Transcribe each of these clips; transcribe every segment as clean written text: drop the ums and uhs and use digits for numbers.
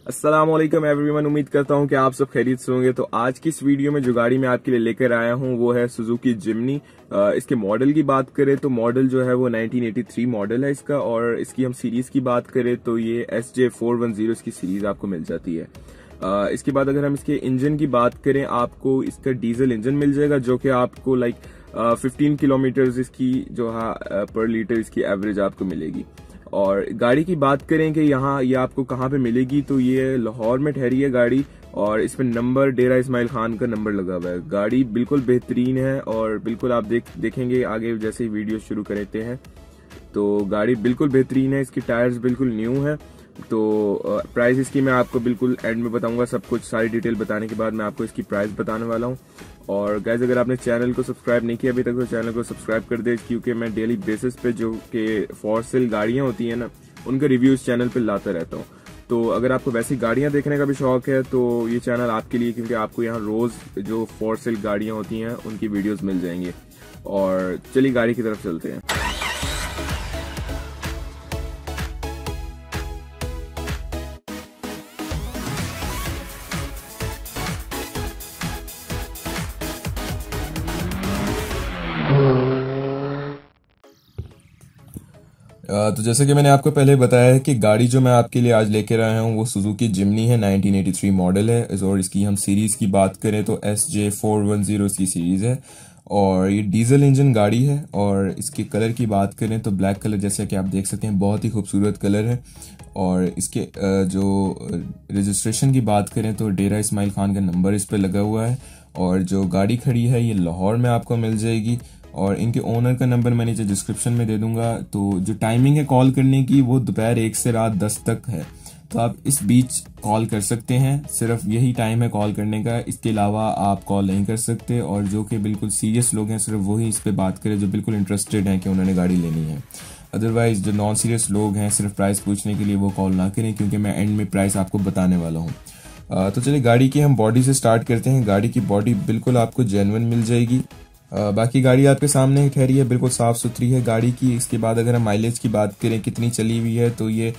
अस्सलाम वालेकुम एवरीवन। उम्मीद करता हूं कि आप सब खैरियत से होंगे। तो आज की इस वीडियो में जो गाड़ी मैं आपके लिए लेकर आया हूं वो है सुजुकी जिमनी। इसके मॉडल की बात करें तो मॉडल जो है वो 1983 मॉडल है इसका, और इसकी हम सीरीज की बात करें तो ये SJ410 इसकी सीरीज आपको मिल जाती है। इसके बाद अगर हम इसके इंजन की बात करें, आपको इसका डीजल इंजन मिल जाएगा जो कि आपको 15 किलोमीटर इसकी जो है पर लीटर इसकी एवरेज आपको मिलेगी। और गाड़ी की बात करें कि यहाँ ये आपको कहाँ पे मिलेगी, तो ये लाहौर में ठहरी है गाड़ी, और इसमें नंबर डेरा इस्माइल खान का नंबर लगा हुआ है। गाड़ी बिल्कुल बेहतरीन है और बिल्कुल आप देखेंगे आगे जैसे ही वीडियो शुरू करते हैं तो गाड़ी बिल्कुल बेहतरीन है। इसकी टायर्स बिल्कुल न्यू है। तो प्राइस इसकी मैं आपको बिल्कुल एंड में बताऊंगा। सब कुछ सारी डिटेल बताने के बाद मैं आपको इसकी प्राइस बताने वाला हूँ। और गाइज अगर आपने चैनल को सब्सक्राइब नहीं किया अभी तक तो चैनल को सब्सक्राइब कर दे, क्योंकि मैं डेली बेसिस पे जो कि फॉर सेल गाड़ियां होती हैं ना, उनका रिव्यू इस चैनल पे लाता रहता हूँ। तो अगर आपको वैसी गाड़ियां देखने का भी शौक है तो ये चैनल आपके लिए, क्योंकि आपको यहाँ रोज जो फॉर सेल गाड़ियां होती हैं उनकी वीडियोज मिल जाएंगी। और चलिए गाड़ी की तरफ चलते हैं। तो जैसे कि मैंने आपको पहले बताया है कि गाड़ी जो मैं आपके लिए आज लेकर आया हूँ वो सुजुकी जिमनी है, 1983 मॉडल है। और इसकी हम सीरीज की बात करें तो SJ410 इसकी सीरीज है, और ये डीजल इंजन गाड़ी है। और इसके कलर की बात करें तो ब्लैक कलर, जैसे कि आप देख सकते हैं, बहुत ही खूबसूरत कलर है। और इसके जो रजिस्ट्रेशन की बात करें तो डेरा इस्माइल खान का नंबर इस पर लगा हुआ है। और जो गाड़ी खड़ी है ये लाहौर में आपको मिल जाएगी, और इनके ओनर का नंबर मैं नीचे डिस्क्रिप्शन में दे दूंगा। तो जो टाइमिंग है कॉल करने की वो दोपहर 1 से रात 10 तक है, तो आप इस बीच कॉल कर सकते हैं। सिर्फ यही टाइम है कॉल करने का, इसके अलावा आप कॉल नहीं कर सकते। और जो कि बिल्कुल सीरियस लोग हैं सिर्फ वही इस पे बात करें, जो बिल्कुल इंटरेस्टेड हैं कि उन्होंने गाड़ी लेनी है। अदरवाइज जो नॉन सीरियस लोग हैं सिर्फ प्राइस पूछने के लिए वो कॉल ना करें, क्योंकि मैं एंड में प्राइस आपको बताने वाला हूँ। तो चलिए गाड़ी की हम बॉडी से स्टार्ट करते हैं। गाड़ी की बॉडी बिल्कुल आपको जेन्युइन मिल जाएगी। बाकी गाड़ी आपके सामने ही ठहरी है, बिल्कुल साफ सुथरी है गाड़ी की। इसके बाद अगर हम माइलेज की बात करें कितनी चली हुई है, तो ये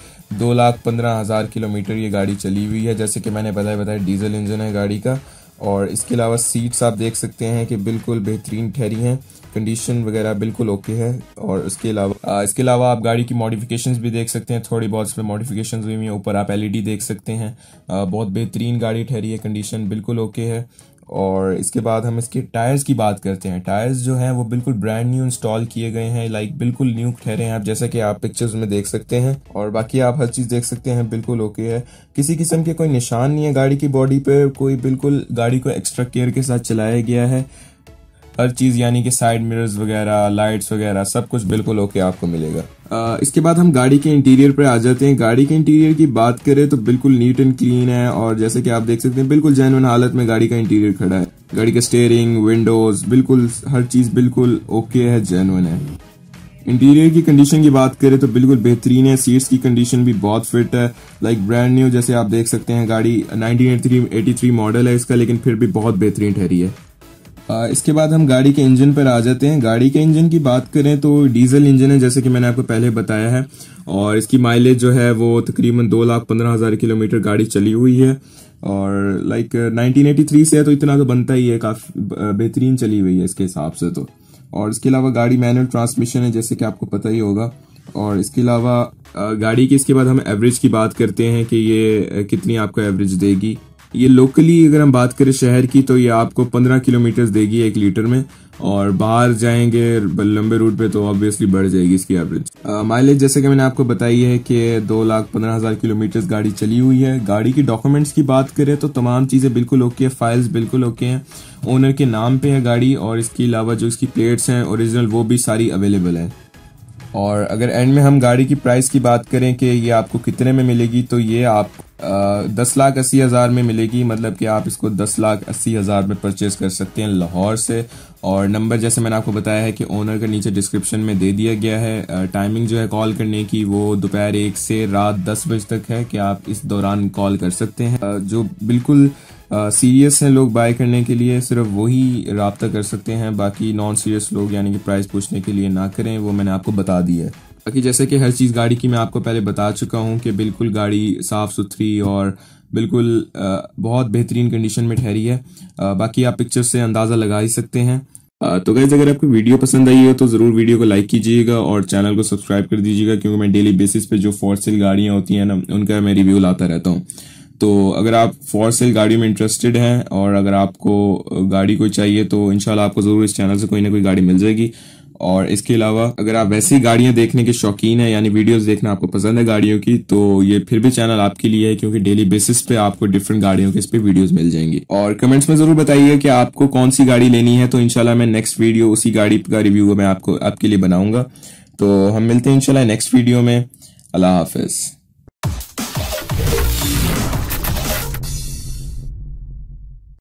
2,15,000 किलोमीटर ये गाड़ी चली हुई है। जैसे कि मैंने बताया डीजल इंजन है गाड़ी का। और इसके अलावा सीट्स आप देख सकते हैं कि बिल्कुल बेहतरीन ठहरी हैं, कंडीशन वगैरह बिल्कुल ओके है। और इसके अलावा आप गाड़ी की मॉडिफिकेशंस भी देख सकते हैं, थोड़ी बहुत इसमें मॉडिफिकेशंस हुई हैं। ऊपर आप LED देख सकते हैं। बहुत बेहतरीन गाड़ी ठहरी है, कंडीशन बिल्कुल ओके है। और इसके बाद हम इसके टायर्स की बात करते हैं। टायर्स जो हैं वो बिल्कुल ब्रांड न्यू इंस्टॉल किए गए हैं, बिल्कुल न्यू ठहरे हैं आप, जैसा कि आप पिक्चर्स में देख सकते हैं। और बाकी आप हर चीज देख सकते हैं, बिल्कुल ओके है। किसी किस्म के कोई निशान नहीं है गाड़ी की बॉडी पे, कोई बिल्कुल गाड़ी को एक्स्ट्रा केयर के साथ चलाया गया है। हर चीज यानी कि साइड मिरर्स वगैरह, लाइट्स वगैरह सब कुछ बिल्कुल ओके आपको मिलेगा। इसके बाद हम गाड़ी के इंटीरियर पे आ जाते हैं। गाड़ी के इंटीरियर की बात करें तो बिल्कुल नीट एंड क्लीन है, और जैसे कि आप देख सकते हैं बिल्कुल जेन्युइन हालत में गाड़ी का इंटीरियर खड़ा है। गाड़ी का स्टीयरिंग, विंडोज, बिल्कुल हर चीज बिल्कुल ओके है, जेन्युइन है। इंटीरियर की कंडीशन की बात करें तो बिल्कुल बेहतरीन है। सीट्स की कंडीशन भी बहुत फिट है, ब्रांड न्यू। जैसे आप देख सकते हैं गाड़ी 1983 मॉडल है इसका, लेकिन फिर भी बहुत बेहतरीन ठहरी है। इसके बाद हम गाड़ी के इंजन पर आ जाते हैं। गाड़ी के इंजन की बात करें तो डीजल इंजन है, जैसे कि मैंने आपको पहले बताया है। और इसकी माइलेज जो है वो तकरीबन 2,15,000 किलोमीटर गाड़ी चली हुई है। और 1983 से है तो इतना तो बनता ही है, काफी बेहतरीन चली हुई है इसके हिसाब से तो। और इसके अलावा गाड़ी मैनुअल ट्रांसमिशन है, जैसे कि आपको पता ही होगा। और इसके अलावा गाड़ी की इसके बाद हम एवरेज की बात करते हैं कि ये कितनी आपको एवरेज देगी। ये लोकली अगर हम बात करें शहर की तो ये आपको 15 किलोमीटर देगी 1 लीटर में, और बाहर जाएंगे लंबे रूट पे तो ऑब्वियसली बढ़ जाएगी इसकी एवरेज। माइलेज जैसे कि मैंने आपको बताई है कि 2,15,000 किलोमीटर गाड़ी चली हुई है। गाड़ी की डॉक्यूमेंट्स की बात करें तो तमाम चीजें बिल्कुल ओके है, फाइल्स बिल्कुल ओके हैं, ओनर के नाम पे है गाड़ी। और इसके अलावा जो इसकी प्लेट्स हैं ओरिजिनल वो भी सारी अवेलेबल है। और अगर एंड में हम गाड़ी की प्राइस की बात करें कि ये आपको कितने में मिलेगी, तो ये आप 10,80,000 में मिलेगी। मतलब कि आप इसको 10,80,000 में परचेज कर सकते हैं लाहौर से। और नंबर जैसे मैंने आपको बताया है कि ओनर का नीचे डिस्क्रिप्शन में दे दिया गया है। टाइमिंग जो है कॉल करने की वो दोपहर 1 से रात 10 बजे तक है, कि आप इस दौरान कॉल कर सकते हैं। जो बिल्कुल सीरियस हैं लोग बाय करने के लिए, सिर्फ वही राब्ता कर सकते हैं। बाकी नॉन सीरियस लोग यानी कि प्राइस पूछने के लिए ना करें, वो मैंने आपको बता दिया है। बाकी जैसे कि हर चीज़ गाड़ी की मैं आपको पहले बता चुका हूँ कि बिल्कुल गाड़ी साफ़ सुथरी और बिल्कुल बहुत बेहतरीन कंडीशन में ठहरी है। बाकी आप पिक्चर से अंदाज़ा लगा ही सकते हैं। तो गाइस अगर आपको वीडियो पसंद आई हो तो ज़रूर वीडियो को लाइक कीजिएगा और चैनल को सब्सक्राइब कर दीजिएगा, क्योंकि मैं डेली बेसिस पे जो फॉर सेल गाड़ियाँ होती हैं ना उनका मैं रिव्यू लाता रहता हूँ। तो अगर आप फॉर सेल गाड़ी में इंटरेस्टेड हैं और अगर आपको गाड़ी कोई चाहिए तो इंशाल्लाह आपको ज़रूर इस चैनल से कोई ना कोई गाड़ी मिल जाएगी। और इसके अलावा अगर आप वैसी गाड़ियां देखने के शौकीन हैं, यानी वीडियोस देखना आपको पसंद है गाड़ियों की, तो ये फिर भी चैनल आपके लिए है, क्योंकि डेली बेसिस पे आपको डिफरेंट गाड़ियों के इस पे वीडियोस मिल जाएंगी। और कमेंट्स में जरूर बताइए कि आपको कौन सी गाड़ी लेनी है, तो इंशाल्लाह मैं नेक्स्ट वीडियो उसी गाड़ी का रिव्यू मैं आपके लिए बनाऊंगा। तो हम मिलते हैं इंशाल्लाह नेक्स्ट वीडियो में। अल्लाह हाफिज।